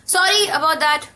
Sorry about that.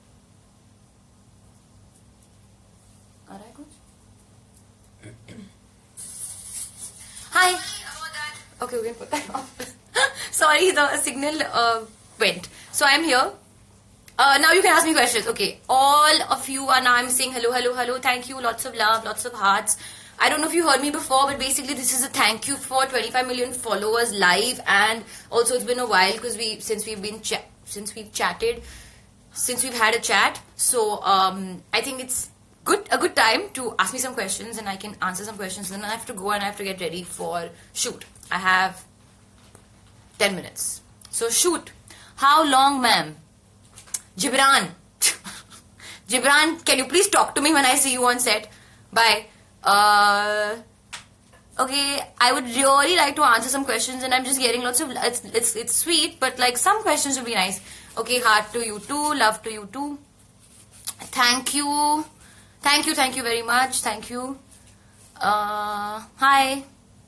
Hi. Okay, we can put that off. Sorry, the signal went. So I'm here. Now you can ask me questions. Okay, all of you are now I'm saying hello, hello, hello. Thank you. Lots of love, lots of hearts. I don't know if you heard me before, but basically this is a thank you for 25 million followers live, and also it's been a while because since we've had a chat. So I think it's a good time to ask me some questions, and I can answer some questions. Then I have to go and I have to get ready for shoot. I have 10 minutes. So shoot. How long, ma'am? Gibran. Gibran, can you please talk to me when I see you on set? Bye. Okay, I would really like to answer some questions, and I'm just getting lots of it's sweet, but like some questions would be nice. Okay, heart to you too, love to you too. Thank you very much. Thank you. Hi.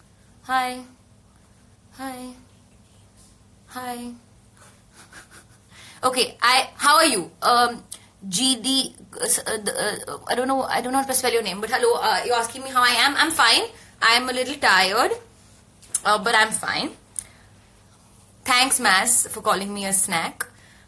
Okay, how are you? GD, I don't know how to spell your name, but hello, you're asking me how I am. I'm fine. I'm a little tired, but I'm fine. Thanks, Mas, for calling me a snack.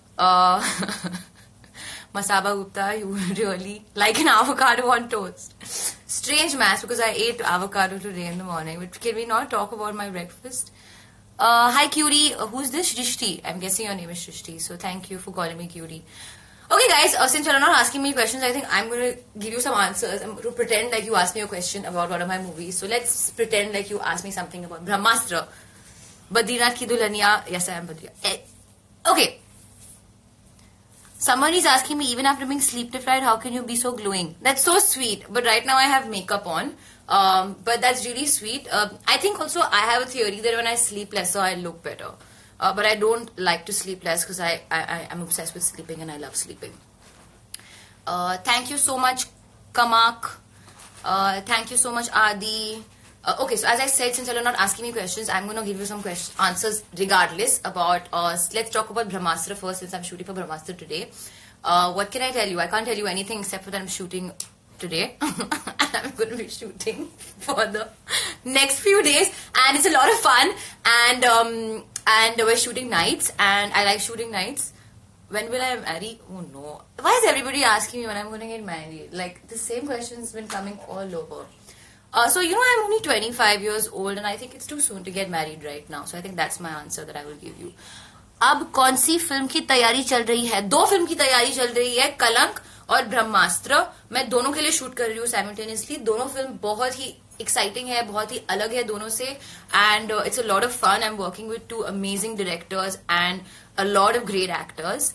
Masaba Gupta, you really like an avocado on toast. Strange, Mas, because I ate avocado today in the morning. But can we not talk about my breakfast? Hi, Cutie. Who's this? Shrishti. I'm guessing your name is Shrishti. So thank you for calling me Cutie. Okay, guys, since you're not asking me questions, I think I'm going to give you some answers. I'm going to pretend like you asked me a question about one of my movies. So let's pretend like you asked me something about Brahmastra. Badrinath Ki Dulhaniya. Yes, I am Badrinath. Okay. Someone is asking me, even after being sleep deprived, how can you be so glowing? That's so sweet. But right now I have makeup on. But that's really sweet. I think also I have a theory that when I sleep lesser, I look better. But I don't like to sleep less because I'm obsessed with sleeping and I love sleeping. Thank you so much, Kamak. Thank you so much, Adi. Okay, so as I said, since you're not asking me questions, I'm going to give you some answers regardless about, let's talk about Brahmastra first, since I'm shooting for Brahmastra today. What can I tell you? I can't tell you anything except for that I'm shooting today. I'm going to be shooting for the next few days, and it's a lot of fun, and we're shooting nights, and I like shooting nights. When will I marry? Oh no. Why is everybody asking me when I'm going to get married? Like, the same question's been coming all over. So, you know, I'm only 25 years old, and I think it's too soon to get married right now. So I think that's my answer that I will give you. अब कौन सी film की तैयारी चल रही है? दो film की तैयारी चल रही है, कलंक और ब्रह्मास्त्र. मैं दोनों के लिए शूट कर रही हूँ साइमल्टेनियसली. दोनों फिल्म बहुत ही एक्साइटिंग है, बहुत ही अलग है दोनों से, and it's a lot of fun. I'm working with two amazing directors and a lot of great actors.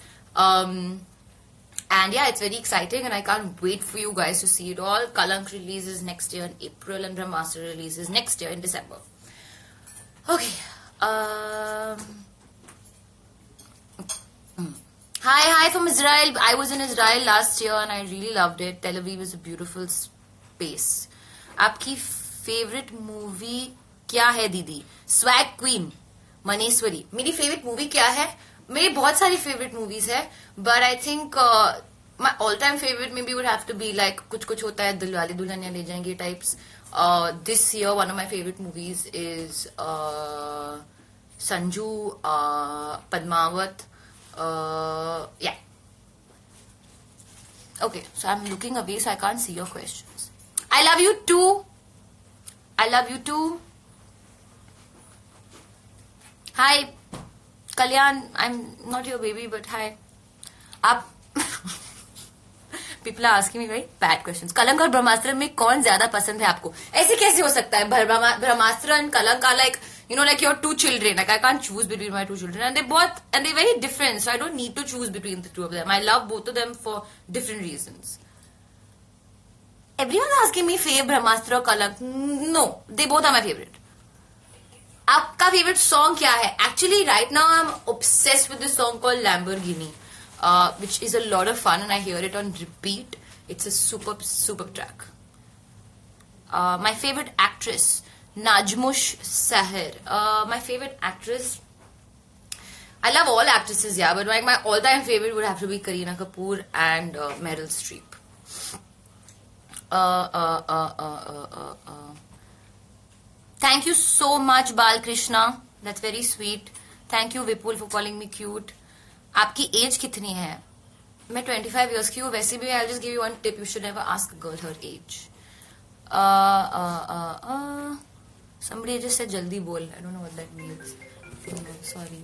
And yeah, it's very exciting, and I can't wait for you guys to see it all. Kalank releases next year in April, and Brahmastra releases next year in December. Okay. Hi from Israel. I was in Israel last year and I really loved it. Tel Aviv is a beautiful space. आपकी favorite movie क्या है दीदी? Swag Queen, मनेश्वरी. मेरी favorite movie क्या है? मेरी बहुत सारी favorite movies है, but I think my all-time favorite maybe would have to be like कुछ कुछ होता है, दिलवाले दुल्हनिया ले जाएंगे types. This year one of my favorite movies is Sanju, Padmavat. Yeah. Okay, so I'm looking away so I can't see your questions. I love you too. I love you too. Hi, Kalyan. I'm not your baby, but hi. Up. People are asking me very bad questions. Kalank और ब्रह्मास्त्र में कौन ज्यादा पसंद है आपको? ऐसे कैसे हो सकता है? ब्रह्मास्त्र and Kalank are like, you know, like your two children. Like I can't choose between my two children, and they're very different. So I don't need to choose between the two of them. I love both of them for different reasons. Everyone's asking me favorite Brahmastra or Kalank. No, they both are my favorite. आपका favorite song क्या है? Actually, right now I'm obsessed with this song called Lamborghini, which is a lot of fun, and I hear it on repeat. It's a super track. My favorite actress, Najmush Sahir. My favorite actress, I love all actresses, yeah, but like my all-time favorite would have to be Kareena Kapoor and Meryl Streep. Thank you so much, Balkrishna. That's very sweet. Thank you, Vipul, for calling me cute. आपकी age कितनी है? मैं 25 years की हूँ. वैसे भी I'll just give you one tip. You should never ask a girl her age. Somebody just said jaldi bol. I don't know what that means. Sorry.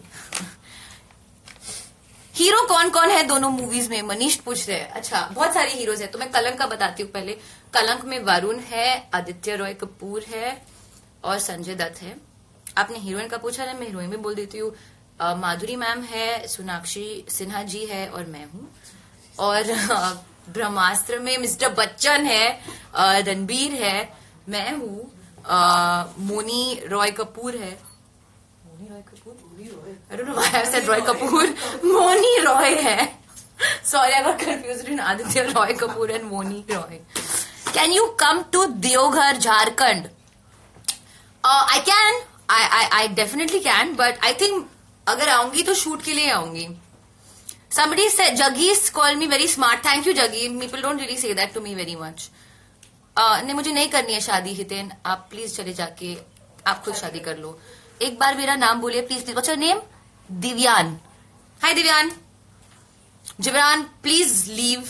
Hero कौन कौन है दोनों मूवीज में? मनीष पूछ रहे हैं. अच्छा, बहुत सारे हीरोज हैं. तो मैं कलंक का बताती हूँ पहले. कलंक में वरुण है, आदित्य रॉय कपूर है और संजय दत्त है. आपने हीरोइन का पूछा ना, मैं हीरोइन भी बोल देती हूँ. माधुरी मैम है, सोनाक्षी सिन्हा जी है और मैं हूँ. और ब्रह्मास्त्र में मिस्टर बच्चन है, रणबीर है, मैं हूँ, मोनी रॉय कपूर है. Moni Roy Kapoor? I don't know why I said Roy Kapoor. Moni Roy है. Sorry, I got confused between Aditya Roy Kapoor and Moni Roy. Can you come to Deoghar, Jharkhand? I can. I definitely can. But I think अगर आऊंगी तो shoot के लिए आऊंगी. Somebody said Jaggies called me very smart. Thank you, Jaggi. People don't really say that to me very much. नहीं, मुझे नहीं करनी है शादी हितेन. आप प्लीज चले जाके आप खुद शादी कर लो. एक बार मेरा नाम बोलिए please. Please what's your name? Divyan. Hi Divyan. Jibran please leave.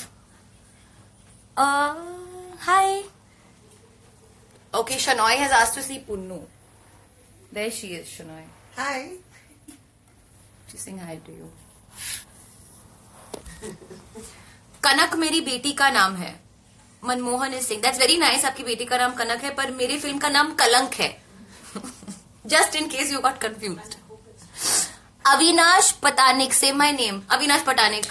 Hi. Okay, Shanoy has asked to see Punnu. There she is, Shanoy. Hi. She's saying hi to you. Kanak मेरी बेटी का नाम है. Manmohan is saying that's very nice. आपकी बेटी का नाम कनक है, पर मेरी फिल्म का नाम कलंक है. Just in case you got confused. Avinash Patanik, say my name. Avinash Patanik.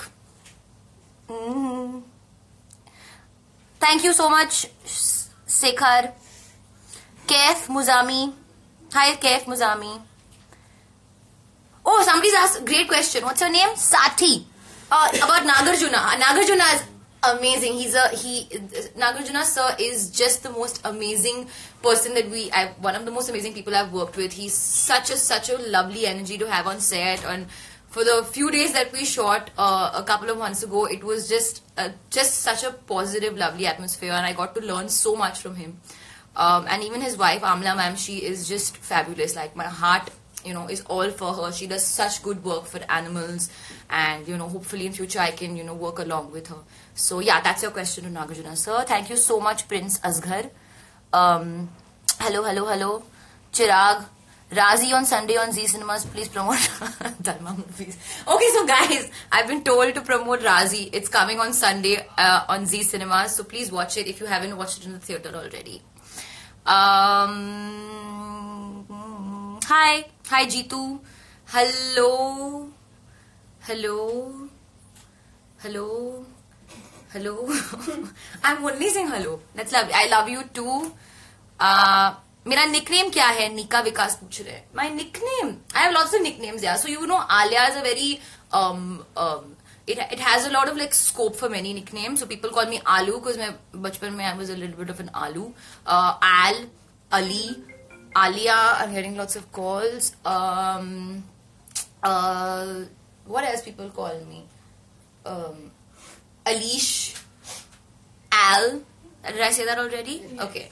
Thank you so much, Sekhar. Kaif Muzami. Hi, Kaif Muzami. Oh, somebody's asked a great question. What's your name? Sati. About Nagarjuna. Nagarjuna is amazing. Nagarjuna sir is just the most amazing person that one of the most amazing people I've worked with. He's such a lovely energy to have on set. And for the few days that we shot a couple of months ago, it was just such a positive, lovely atmosphere, and I got to learn so much from him. And even his wife Amla ma'am, she is just fabulous. Like my heart, is all for her. She does such good work for animals, and hopefully in future I can work along with her. So yeah, that's your question to Nagarjuna sir. Thank you so much, Prince Asghar. Hello, Chirag. Razi on Sunday on Z Cinemas. Please promote Dharma movies. Okay, so guys, I've been told to promote Razi. It's coming on Sunday on Z Cinemas. So please watch it if you haven't watched it in the theater already. Hi Jitu. Hello. I'm only saying hello. That's lovely. I love you too. मेरा nickname क्या है? Nika Vikas पूछ रहे हैं. My nickname? I have lots of nicknames, yeah. So Alia is a very it has a lot of like scope for many nicknames. So people call me Alu because my bachpan mein I was a little bit of an Alu. Al, Ali, Alia. I'm getting lots of calls. What else people call me? Alish, Al. Did I say that already? Okay.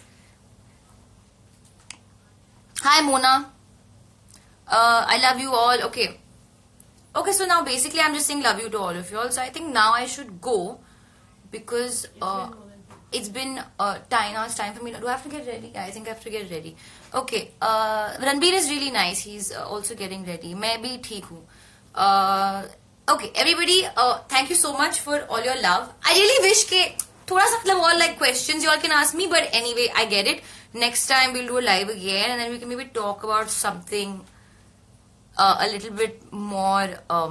Hi Mona. I love you all. Okay, so now basically I'm just saying love you to all of you all. So I think now I should go because it's been now it's time for me. Do I have to get ready? Yeah, I think I have to get ready. Okay. Ranbir is really nice. He's also getting ready. मैं भी ठीक हूँ. Okay, everybody, thank you so much for all your love. I really wish ke thoda sa all like questions you all can ask me, but anyway, I get it. Next time we'll do a live again, and then we can maybe talk about something a little bit more,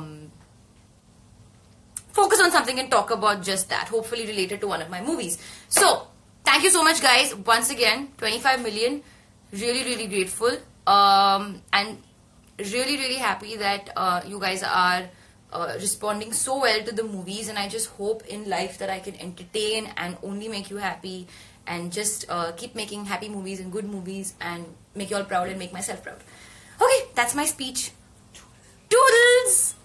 focus on something and talk about just that, hopefully related to one of my movies. So, thank you so much guys, once again, 25 million, really grateful, and really happy that you guys are responding so well to the movies, and I just hope in life that I can entertain and only make you happy, and just keep making happy movies and good movies and make you all proud and make myself proud. Okay, that's my speech. Toodles!